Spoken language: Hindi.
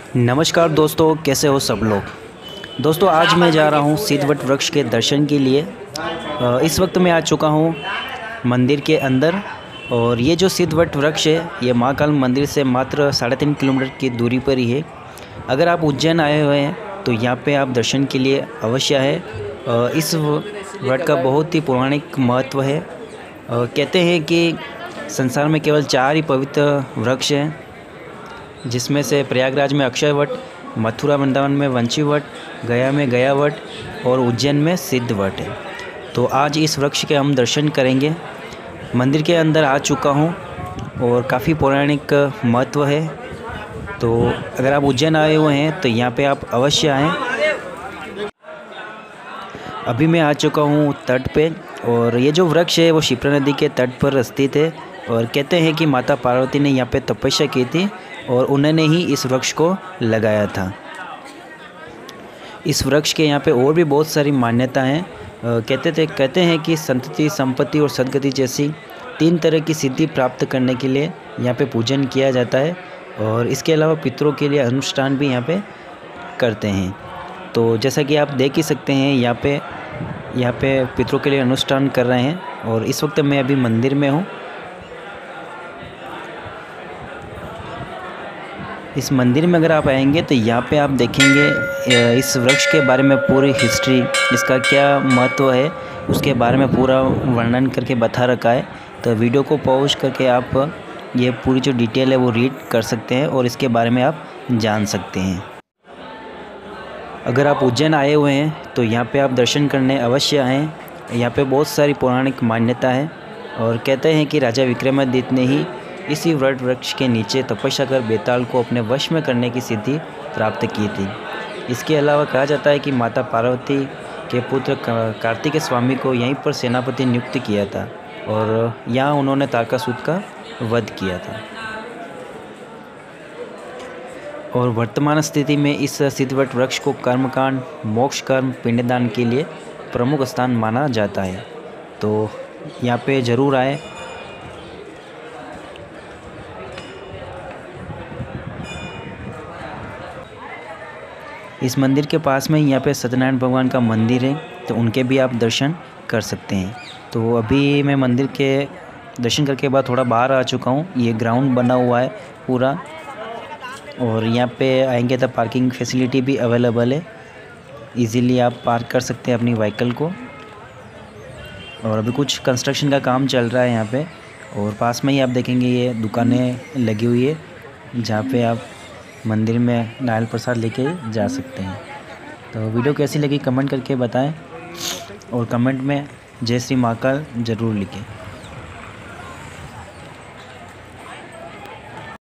नमस्कार दोस्तों, कैसे हो सब लोग। दोस्तों आज मैं जा रहा हूँ सिद्धवट वृक्ष के दर्शन के लिए। इस वक्त मैं आ चुका हूँ मंदिर के अंदर। और ये जो सिद्धवट वृक्ष है ये महाकाल मंदिर से मात्र 3.5 किलोमीटर की दूरी पर ही है। अगर आप उज्जैन आए हुए हैं तो यहाँ पे आप दर्शन के लिए अवश्य है। इस वट का बहुत ही पौराणिक महत्व है। कहते हैं कि संसार में केवल 4 ही पवित्र वृक्ष हैं, जिसमें से प्रयागराज में अक्षय वट, मथुरा वृंदावन में वंशी वट, गया में गया वट और उज्जैन में सिद्ध वट है। तो आज इस वृक्ष के हम दर्शन करेंगे। मंदिर के अंदर आ चुका हूँ और काफ़ी पौराणिक महत्व है। तो अगर आप उज्जैन आए हुए हैं तो यहाँ पे आप अवश्य आएँ। अभी मैं आ चुका हूँ तट पे और ये जो वृक्ष है वो शिप्रा नदी के तट पर स्थित है। और कहते हैं कि माता पार्वती ने यहाँ पे तपस्या की थी और उन्होंने ही इस वृक्ष को लगाया था। इस वृक्ष के यहाँ पे और भी बहुत सारी मान्यता हैं। कहते हैं कि संतति, संपत्ति और सद्गति जैसी 3 तरह की सिद्धि प्राप्त करने के लिए यहाँ पे पूजन किया जाता है। और इसके अलावा पितरों के लिए अनुष्ठान भी यहाँ पे करते हैं। तो जैसा कि आप देख ही सकते हैं यहाँ पे पितरों के लिए अनुष्ठान कर रहे हैं। और इस वक्त मैं अभी मंदिर में हूँ। इस मंदिर में अगर आप आएंगे तो यहाँ पे आप देखेंगे इस वृक्ष के बारे में पूरी हिस्ट्री, इसका क्या महत्व है उसके बारे में पूरा वर्णन करके बता रखा है। तो वीडियो को पॉज करके आप ये पूरी जो डिटेल है वो रीड कर सकते हैं और इसके बारे में आप जान सकते हैं। अगर आप उज्जैन आए हुए हैं तो यहाँ पे आप दर्शन करने अवश्य आएँ। यहाँ पे बहुत सारी पौराणिक मान्यता है और कहते हैं कि राजा विक्रमादित्य ने ही इसी वट वृक्ष के नीचे तपस्या कर बेताल को अपने वश में करने की सिद्धि प्राप्त की थी। इसके अलावा कहा जाता है कि माता पार्वती के पुत्र कार्तिकेय स्वामी को यहीं पर सेनापति नियुक्त किया था और यहाँ उन्होंने तारकासुर का वध किया था। और वर्तमान स्थिति में इस सिद्धवट वृक्ष को कर्मकांड, मोक्ष कर्म, पिंडदान के लिए प्रमुख स्थान माना जाता है। तो यहाँ पे ज़रूर आए। इस मंदिर के पास में यहाँ पे सत्यनारायण भगवान का मंदिर है, तो उनके भी आप दर्शन कर सकते हैं। तो अभी मैं मंदिर के दर्शन करके बाद थोड़ा बाहर आ चुका हूँ। ये ग्राउंड बना हुआ है पूरा और यहाँ पे आएंगे तो पार्किंग फैसिलिटी भी अवेलेबल है। इजीली आप पार्क कर सकते हैं अपनी व्हीकल को। और अभी कुछ कंस्ट्रक्शन का काम चल रहा है यहाँ पे। और पास में ही आप देखेंगे ये दुकानें लगी हुई है जहाँ पे आप मंदिर में नारियल प्रसाद लेके जा सकते हैं। तो वीडियो कैसी लगी कमेंट करके बताएं और कमेंट में जय श्री महाकाल ज़रूर लिखें।